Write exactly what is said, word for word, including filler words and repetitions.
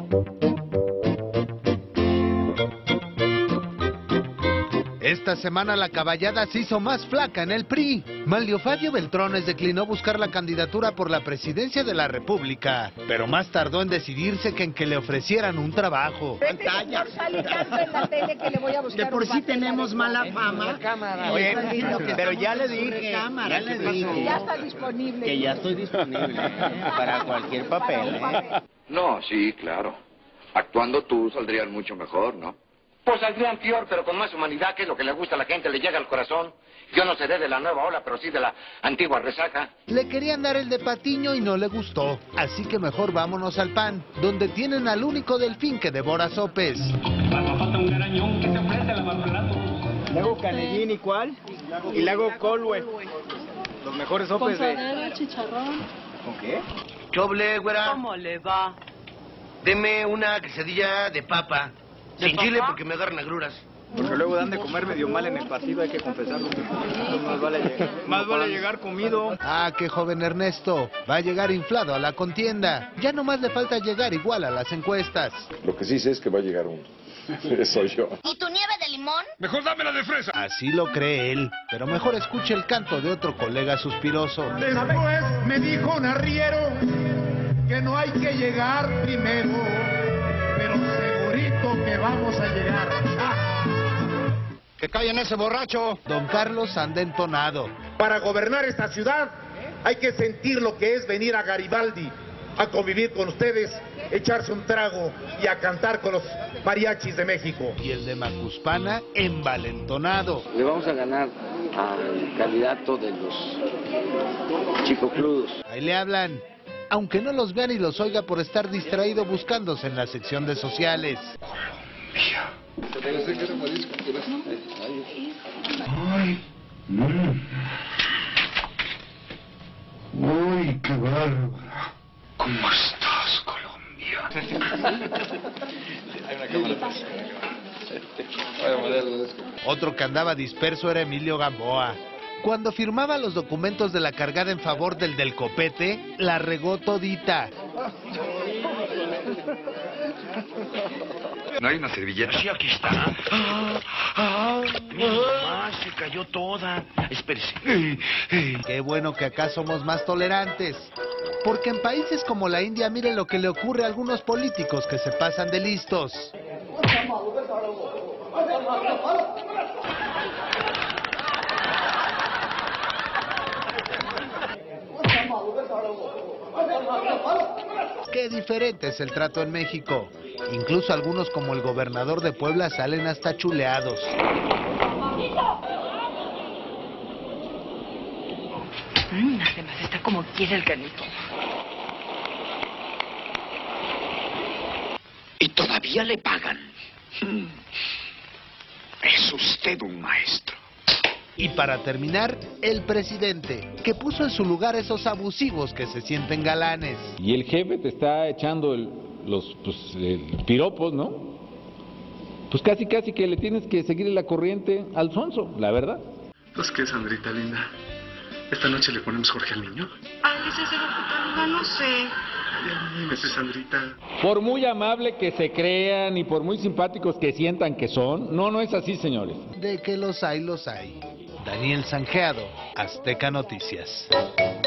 Esta semana la caballada se hizo más flaca en el P R I. Manlio Fabio Beltrones declinó buscar la candidatura por la presidencia de la República, pero más tardó en decidirse que en que le ofrecieran un trabajo. Pantalla. De por sí tenemos mala fama. Oye, pero ya le dije, ya le dije. Ya está disponible. Que ya estoy disponible ¿eh? Para cualquier papel, ¿eh? No, sí, claro. Actuando tú saldrías mucho mejor, ¿no? Pues saldrían peor, pero con más humanidad, que es lo que le gusta a la gente, le llega al corazón. Yo no seré de la nueva ola, pero sí de la antigua resaca. Le querían dar el de Patiño y no le gustó, así que mejor vámonos al P A N, donde tienen al único delfín que devora sopes. Le hago canellín y cuál, y le hago colue. Los mejores sopes de... Con chicharrón. ¿Con qué? Choble, güera. ¿Cómo le va? Deme una quesadilla de papa. Sin papa? chile porque me agarran agruras. Porque luego dan de comer medio mal en el partido, hay que confesarlo. Más vale, llegar, más vale llegar comido. Ah, qué joven Ernesto, va a llegar inflado a la contienda. Ya nomás le falta llegar igual a las encuestas. Lo que sí sé es que va a llegar uno. Soy yo. ¿Y tu nieve de limón? Mejor dámela de fresa. Así lo cree él, pero mejor escuche el canto de otro colega suspiroso. Después me dijo un arriero que no hay que llegar primero, pero segurito que vamos a llegar. ¡Ah! ¡Que callen ese borracho! Don Carlos anda entonado. Para gobernar esta ciudad hay que sentir lo que es venir a Garibaldi, a convivir con ustedes, echarse un trago y a cantar con los mariachis de México. Y el de Macuspana envalentonado. Le vamos a ganar al candidato de los chicocludos. Ahí le hablan, aunque no los vean y los oiga por estar distraído buscándose en la sección de sociales. Colombia. Ay, mm. Uy, qué bárbara. ¿Cómo estás, Colombia? Otro que andaba disperso era Emilio Gamboa. Cuando firmaba los documentos de la cargada en favor del del copete, la regó todita. ¿No hay una servilleta? Sí, aquí está. Ah, ah, mi mamá se cayó toda. Espérese. Qué bueno que acá somos más tolerantes. Porque en países como la India, mire lo que le ocurre a algunos políticos que se pasan de listos. Qué diferente es el trato en México. Incluso algunos como el gobernador de Puebla salen hasta chuleados. Mm, además está como quiere el canito. Y todavía le pagan. Es usted un maestro. Y para terminar, el presidente, que puso en su lugar esos abusivos que se sienten galanes. Y el jefe te está echando el, los pues, el piropos, ¿no? Pues casi casi que le tienes que seguir la corriente al sonso, la verdad. Pues qué, Sandrita linda, ¿esta noche le ponemos Jorge al niño? Ay, licenciado Putánuga, no sé. Anímese, Sandrita. Por muy amable que se crean y por muy simpáticos que sientan que son, no, no es así, señores. De que los hay, los hay. Daniel Sanjeado, Azteca Noticias.